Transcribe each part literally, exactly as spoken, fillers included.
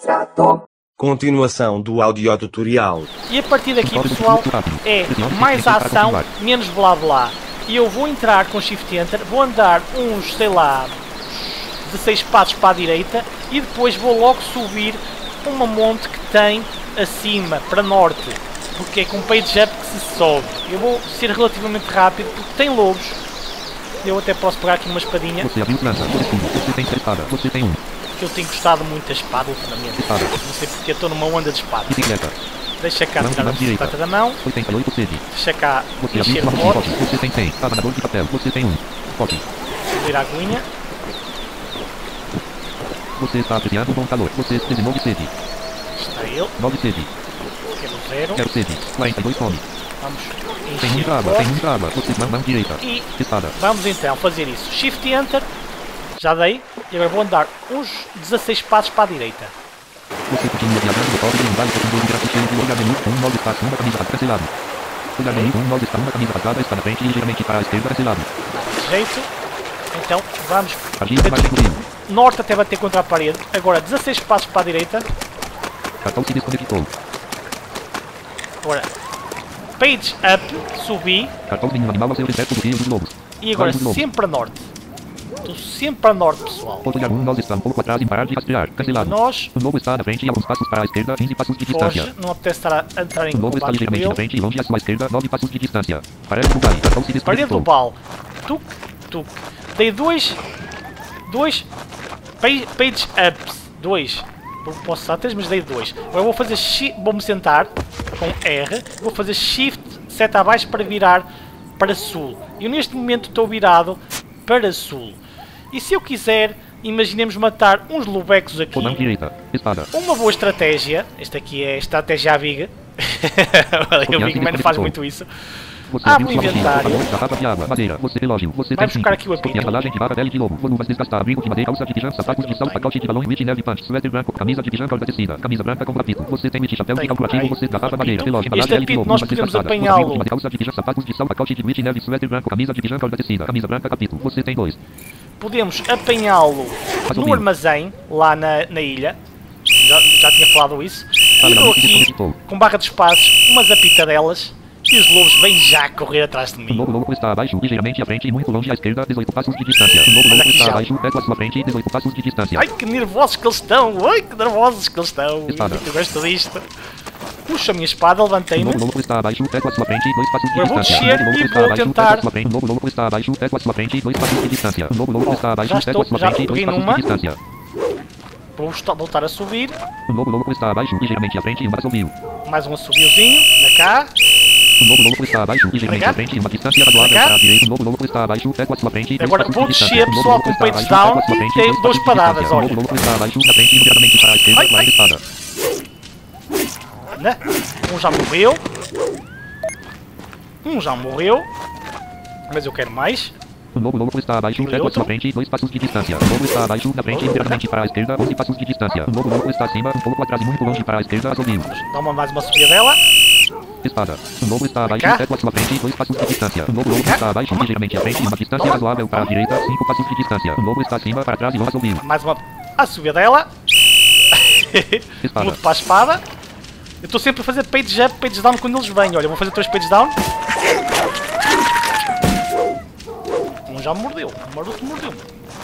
demonstrado. Continuação do audiotutorial. E a partir daqui, pessoal, é mais ação, menos blá blá. E eu vou entrar com Shift Enter, vou andar uns, sei lá, dezesseis passos para a direita e depois vou logo subir uma monte que tem acima, para norte. Porque é com page up que se sobe. Eu vou ser relativamente rápido porque tem lobos. Eu até posso pegar aqui uma espadinha. Você abriu lança, você tem, você tem espada, você tem um. Que eu tenho gostado muito da espada ultimamente. Espada. Não sei porque eu estou numa onda de espada. Bicicleta. Deixa cá tirar a bicicleta da mão. oitenta e oito sede. Deixa cá Você encher abriu o uma pote. Você tem cem. Abanador de papel, você tem um. Pote. Subir a aguinha. Você está apreciando bom calor. Você tem nove sede. Está ele. nove sede. Quero zero. Quero sede. quarenta e dois fome. Vamos Tem encher muita o água, tem pote. muita água. Você mão, mão direita. E Espada. vamos então fazer isso. Shift Enter. Já dei. E agora vou andar uns dezesseis passos para a direita. Você continua viajando no pobre de um vale com dois graças cheios de lugar menu. Um nove está uma camisa cancelado. Lugar menu, um nove está uma camisa rasgada, está na frente e ligeiramente para a esquerda cancelado. Desse jeito. Então vamos. Agir mais inclusivo. Norte até bater contra a parede. Agora dezesseis passos para a direita. Cartão se desconectou. Agora page up. Subi. Cartão de nenhum animal ao seu reverso do rio dos lobos. E agora Vale dos lobos. sempre para norte. Estou sempre para norte, pessoal. Outro um nós está um pouco atrás em parar de rastrear. Cancelado. Nós. O lobo está na frente e alguns passos para a esquerda, quinze passos de Foge. distância. Não apetece estar a entrar em O lobo está combate com ligeiramente na ele. frente e longe à sua esquerda, nove passos de distância. Parede do vale. Cartão se Parede do desconectou. bal. Tuc, tuc. Dei dois. Dois. Page, page ups. Dois. Posso dar três, mas dei dois. Agora vou fazer shift. Vou-me sentar com R. Vou fazer shift seta abaixo para virar para sul. Eu neste momento estou virado para sul. E se eu quiser, imaginemos matar uns lobecos aqui. Com mão direita. Espada. Uma boa estratégia. Esta aqui é a estratégia à viga. O Big Man faz muito isso. Você Abre abriu o sua mochila, inventário. favor, garrafa de água, madeira, você relógio, você Vai tem buscar cinto. aqui o apito. Copia, embalagem de barra, pele de lobo, volumas desgastar, abrigo de madeira, calça de pijama, sapatos de sal, pacote de balão, witch, neve, punch, suéter branco, camisa de pijama, corda tecida, camisa branca com apito, você tem witch, chapéu de Tem, calculativo, ai, você garrafa, madeira, apito. relógio, Este embalagem, pele de apito lobo, nós volumas podemos desgastar, apanhá-lo. abrigo de madeira, calça de pijama, sapatos de sal, pacote de witch, neve, suéter branco, camisa de pijama, corda tecida, camisa branca, capito, você tem dois. Podemos apanhá-lo no armazém, lá na, na ilha. Já, já tinha falado isso. E dou aqui, com barra de espaços, umas apitadelas. E os lobos vêm já correr atrás de O mim. lobo lobo está abaixo, ligeiramente à frente e muito longe à esquerda, dezoito passos de distância. O lobo Olha lobo aqui está já. abaixo, perto à sua frente, dezoito passos de distância. Ai, que nervosos que eles estão! Ai, que nervosos que eles estão! Espada. Eu gosto disto. Puxo a minha espada, O levantei-me. lobo lobo está abaixo, perto à sua frente, dois passos de Agora vou distância. descer O lobo e está vou abaixo, tentar- perto à sua frente. O lobo lobo está abaixo, perto à sua frente, dois passos de distância. O lobo lobo está abaixo, Já perto à estou- sua já frente, dois peguei passos numa. de distância. Vou esta- voltar a subir. O lobo lobo está abaixo, ligeiramente à frente e um assobio. Mais um assobiozinho. Na cá. O lobo lobo está abaixo, ligeiramente à frente e uma distância razoável Cá. para a direita. O lobo lobo está abaixo, perto à sua frente, dois Agora passos vou de distância. descer, O lobo pessoal, lobo com está peitos abaixo, down perto à sua e frente, dei dois duas passos de padadas, distância. O olha. lobo lobo está abaixo, na frente e imediatamente para a esquerda, Ai, lá ai. a espada. Né? Um já morreu. Um já morreu. Mas eu quero mais. O lobo lobo está abaixo, perto à outro? sua frente, dois passos de distância. O lobo está abaixo, na frente e imediatamente para a esquerda, onze passos de distância. O lobo lobo está acima, um pouco atrás e muito longe para a esquerda, assobio. Dá uma, mais uma subida dela. Espada. O lobo está abaixo, Cá. perto à sua frente, dois passos de distância. O lobo lobo Cá. está abaixo, ligeiramente à frente, uma distância razoável para a direita, cinco passos de distância. O lobo está acima, para trás e um assobio. Mais uma. A subida dela. Espada. Mudo para a espada. Eu estou sempre a fazer page up, page down quando eles vêm. Olha, eu vou fazer três page down. Um já me mordeu. O maroto mordeu-me.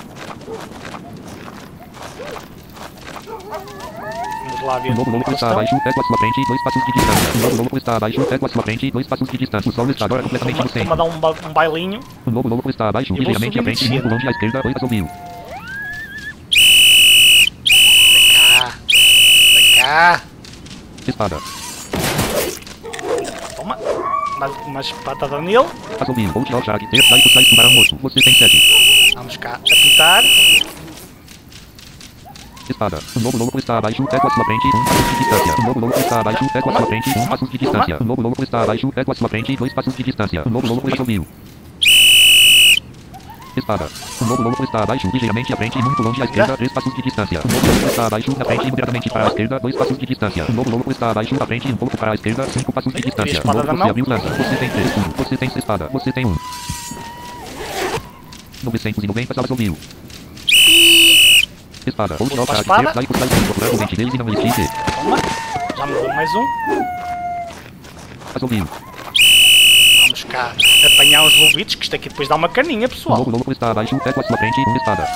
Vamos lá ver. O lobo lobo como está estão. abaixo, perto à sua frente, dois passos de distância. O lobo lobo está abaixo, perto à sua frente, dois passos de distância. O sol está agora completamente no Estou-me a dar centro. um, ba um bailinho. O lobo lobo está abaixo, vou ligeiramente à subindo e frente e muito descendo. longe à esquerda, dois assobio. Cá. Vem cá. Espada. Toma. Mais umas patadas nele. Assobio. Ou tchau, tchau, ter, dai, sai, tubarão morto. Você tem sete. Vamos cá apitar. Espada. O lobo lobo está abaixo, perto à sua frente, um passo de distância. O lobo lobo está abaixo, perto à sua frente, um passo de distância. O lobo lobo está abaixo, perto à sua frente, dois passos de distância. O lobo lobo assobio. Espada. O lobo lobo está abaixo, ligeiramente à frente e muito longe à esquerda, três passos de distância. O lobo lobo está abaixo, na frente e imediatamente para a esquerda, dois passos de distância. O lobo lobo está abaixo, na frente e um pouco para a esquerda, cinco passos de distância. O espada lobo na você mão. abriu lança. Você tem três, um. Você tem espada. Você tem um. novecentos e noventa salas ouviu. Espada. Ou Para a para espada. esquerda e por trás do corrente deles e não existe. Toma. Já me deu mais um. Assobio. Vamos cá apanhar uns lobitos, que isto aqui depois dá uma caninha, Um pessoal. lobo lobo está abaixo, perto à sua frente, uma espada.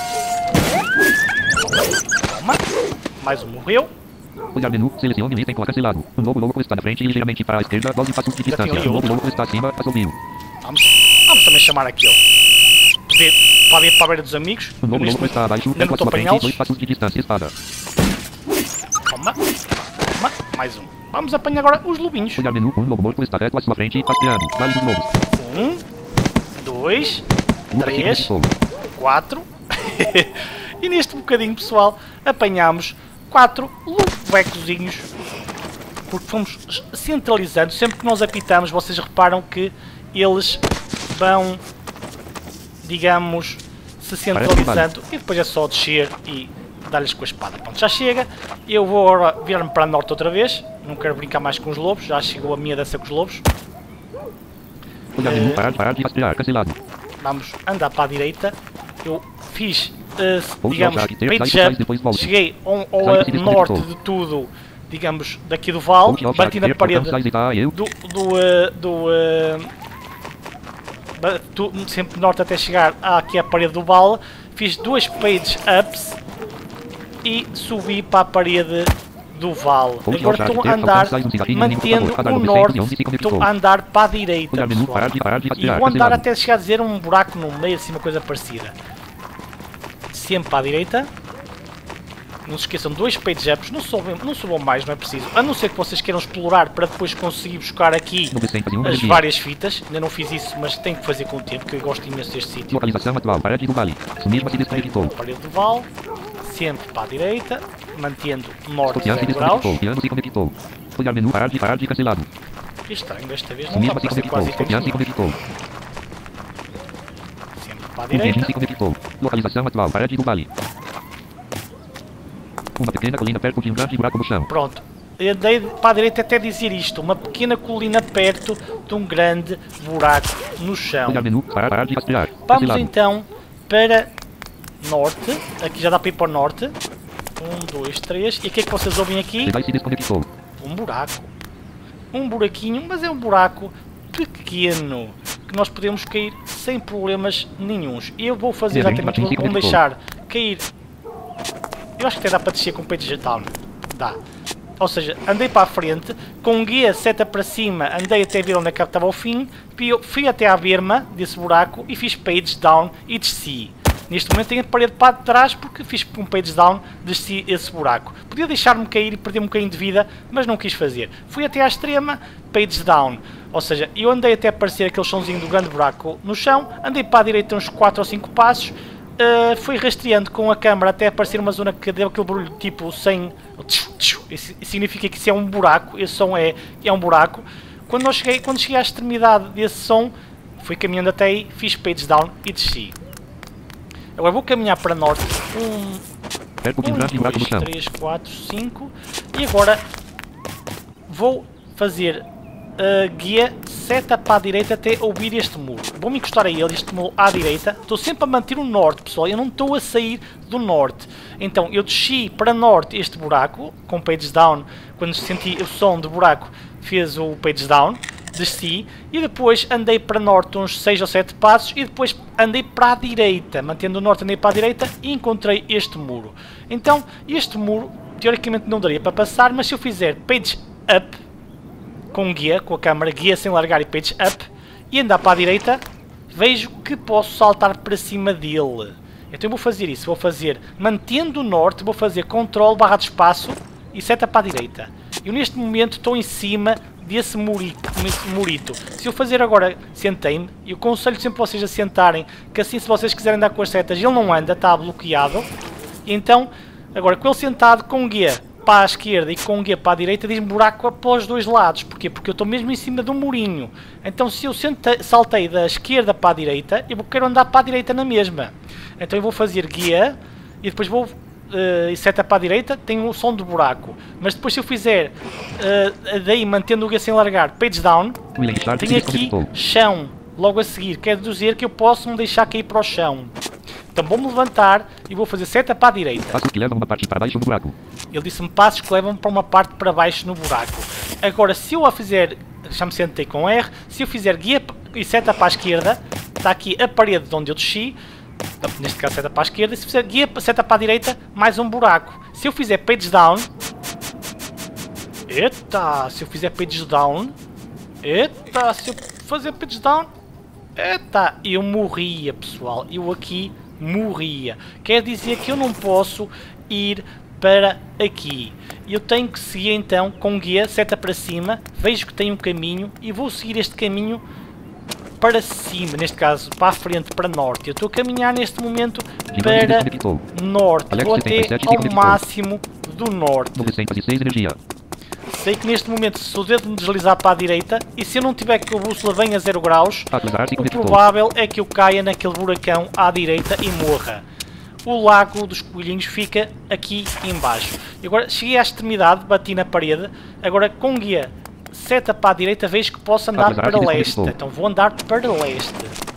Toma. Mais um morreu. Olhar menu, selecione item com cancelado. Um lobo lobo está na frente e ligeiramente para a esquerda, doze passos de distância. ali Um lobo outro. lobo está acima, assobio. Vamos, vamos também chamar aquele. Poder, para ir para a beira dos amigos. Um lobo Neste lobo está abaixo, ainda não perto à estou a sua frente, apanhá-los. dois passos de distância, espada. Toma. Toma. Mais um. Vamos apanhar agora os lobinhos. Olhar menu, um lobo morto está reto à sua frente, passeando. Vale dos lobos. Um, dois, Uma xícara de três, fogo. quatro. E neste bocadinho, pessoal, apanhámos quatro lobecozinhos. Porque fomos centralizando. Sempre que nós apitamos, vocês reparam que eles vão, digamos, se centralizando. E depois é só descer e dar-lhes com a espada. Pronto, já chega. Eu vou agora virar-me para a norte outra vez. Não quero brincar mais com os lobos. Já chegou a minha dança com os lobos. Olhar menu, parar, parar de rastrear, cancelado. Vamos andar para a direita. Eu fiz, uh, Vou digamos, jogar aqui, ter, page sai, sai, jump. depois volta. Cheguei ao, ao Sai, uh, se norte desconectou. de tudo, digamos, daqui do vale. Vou jogar Bati na aqui, parede sai, sai, eu. do... do, uh, do uh, ba- tu- sempre norte até chegar aqui à parede do vale. Fiz duas page ups e subi para a parede do vale. Vou Agora jogar estou aqui, a ter, andar, sai, um cigarrinho, mantendo por favor, o cada norte, novecentos e onze se estou conectou. a andar para a direita, Olhar menu, pessoal. parar de, parar de E rastrear, vou andar cancelado. até chegar a dizer um buraco no meio, assim, uma coisa parecida. Sempre para a direita. Não se esqueçam, dois page ups, não subam, não subam mais, não é preciso. A não ser que vocês queiram explorar para depois conseguir buscar aqui novecentos e um as energia. várias fitas. Ainda não fiz isso, mas tenho que fazer com o tempo, porque eu gosto imenso deste sítio. Localização atual, parede do vale. Sumisma se desconectou. Parede do vale, sempre para a direita, mantendo norte Escopião se zero graus. desconectou. Piano se conectou. Olhar menu, parar de, parar de cancelado. Que estranho, desta vez não Sumisma está a se aparecer conectou. quase Escopião se itens nenhum. conectou. Sempre para a Um engine direita. se conectou. Localização atual, parede do vale. Uma pequena colina perto de um grande buraco no chão. Pronto. Eu andei para a direita até dizer isto. Uma pequena colina perto de um grande buraco no chão. Olhar menu, parar, parar de rastrear. Vamos Cancelado. então para norte. Aqui já dá para ir para o norte. Um, dois, três. E o que é que vocês ouvem aqui? Jedi se desconectou. Um buraco. Um buraquinho, mas é um buraco pequeno. Que nós podemos cair sem problemas nenhuns. Eu vou fazer Dentro, exatamente, sim, vou, vou sim, deixar cair. Eu acho que até dá para descer com o page down. Dá. Ou seja, andei para a frente, com guia seta para cima, andei até ver onde é que estava o fim, fui até à berma desse buraco e fiz page down e desci. Neste momento tenho a parede para trás porque fiz um page down, desci esse buraco. Podia deixar-me cair e perder um bocadinho de vida, mas não quis fazer. Fui até à extrema, page down. Ou seja, eu andei até aparecer aquele chãozinho do grande buraco no chão, andei para a direita uns quatro ou cinco passos, Uh, fui rastreando com a câmera até aparecer uma zona que deu aquele barulho tipo sem... Isso significa que isso é um buraco, esse som é, é um buraco. Quando, eu cheguei, quando cheguei à extremidade desse som, fui caminhando até aí, fiz page down e desci. Agora vou caminhar para norte. Um, Perto de um grande buraco no dois, chão. três, quatro, cinco. E agora vou fazer a guia seta para a direita até ouvir este muro. Vou-me encostar a ele, este muro à direita. Estou sempre a manter o norte, pessoal. Eu não estou a sair do norte. Então eu desci para norte este buraco, com page down. Quando senti o som do buraco, fez o page down. Desci e depois andei para norte uns seis ou sete passos e depois andei para a direita. Mantendo o norte, andei para a direita e encontrei este muro. Então, este muro, teoricamente não daria para passar, mas se eu fizer page up, com guia, com a câmera, guia sem largar e page up, e andar para a direita, vejo que posso saltar para cima dele. Então eu vou fazer isso, vou fazer, mantendo o norte, vou fazer control barra de espaço e seta para a direita. Eu neste momento estou em cima desse murito, desse murito. Se eu fazer agora, sentei-me, eu aconselho sempre vocês a sentarem, que assim se vocês quiserem andar com as setas, ele não anda, está bloqueado. E então, agora com ele sentado, com guia para a esquerda e com o guia para a direita, diz-me buraco para os dois lados. Porquê? Porque eu estou mesmo em cima do murinho. Então se eu sentei, saltei da esquerda para a direita, eu quero andar para a direita na mesma. Então eu vou fazer guia e depois vou uh, seta para a direita, tem o som do buraco. Mas depois se eu fizer uh, daí mantendo o guia sem largar, page down, tenho aqui chão logo a seguir. Quer dizer que eu posso me deixar cair para o chão. Então vou-me levantar e vou fazer seta para a direita. Passos que levam uma parte para baixo no buraco. Ele disse-me passos que levam para uma parte para baixo no buraco. Agora, se eu a fizer, já me sentei com R, se eu fizer guia e seta para a esquerda, está aqui a parede de onde eu desci, neste caso seta para a esquerda, se fizer guia seta para a direita, mais um buraco. Se eu fizer page down, eita, se eu fizer page down, eita, se eu fazer page down, eita, eu morria, pessoal, eu aqui morria. Quer dizer que eu não posso ir para aqui. Eu tenho que seguir então com guia, seta para cima, vejo que tem um caminho e vou seguir este caminho para cima, neste caso para a frente, para norte. Eu estou a caminhar neste momento para norte, vou até ao máximo do norte. Sei que neste momento, se o dedo me deslizar para a direita, e se eu não tiver que a bússola venha a zero graus, o provável é que eu caia naquele buracão à direita e morra. O lago dos coelhinhos fica aqui embaixo. E agora cheguei à extremidade, bati na parede, agora com guia seta para a direita vejo que posso andar para leste. Então vou andar para leste.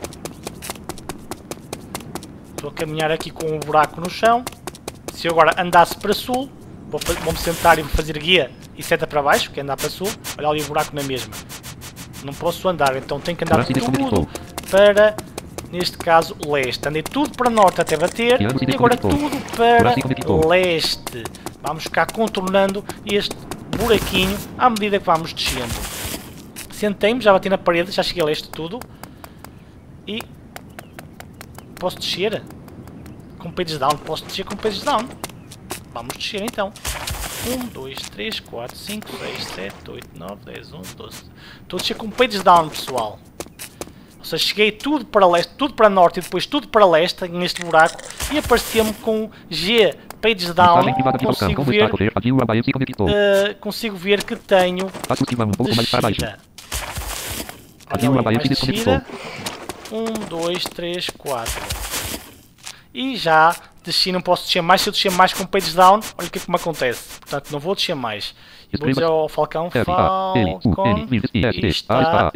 Estou a caminhar aqui com um buraco no chão. Se eu agora andasse para sul, vou-me sentar e vou fazer guia e seta para baixo, que é andar para sul. Olha ali o buraco na mesma. Não posso andar, então tenho que andar tudo para, neste caso, leste. Andei tudo para norte até bater e agora tudo para leste. Vamos ficar contornando este buraquinho à medida que vamos descendo. Sentei-me, já bati na parede, já cheguei a leste tudo. E posso descer com pages down, posso descer com pages down. Vamos descer então. um, dois, três, quatro, cinco, seis, sete, oito, nove, dez, onze, doze. Estou a descer com pages down, pessoal. Ou seja, cheguei tudo para leste, tudo para norte e depois tudo para leste, neste buraco. E apareceu-me com G, pages down. Consigo ver, uh, consigo ver que tenho descida. Olha ali, mais descida. um, dois, três, quatro. E já desci, não posso descer mais. Se eu descer mais com pages down, olha o que é que me acontece. Portanto, não vou descer mais. Eu vou dizer ao Falcão, Falcon está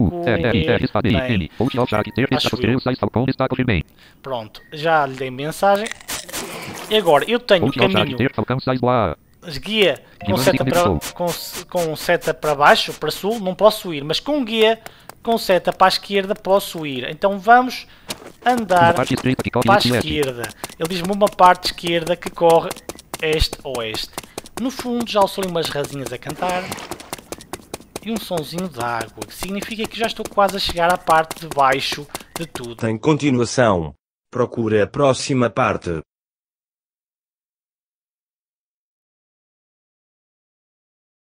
a correr bem. Pronto, já lhe dei mensagem. E agora, eu tenho o caminho, guia com seta, para, com, com seta para baixo, para sul, não posso ir. Mas com guia com seta para a esquerda posso ir. Então vamos andar para a esquerda. Ele diz-me uma parte esquerda que corre este-oeste. No fundo já ouço ali umas rasinhas a cantar e um sonzinho de água, que significa que já estou quase a chegar à parte de baixo de tudo. Tem continuação. Procura a próxima parte.